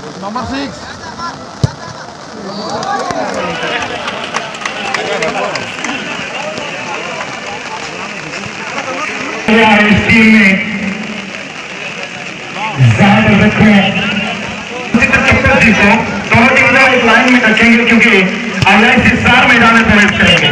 Number 6. इस team में ज्यादा रखें जी को दोनों टीम एक लाइन में रखेंगे क्योंकि आईआईसी 4 मैदान में प्रवेश करेंगे।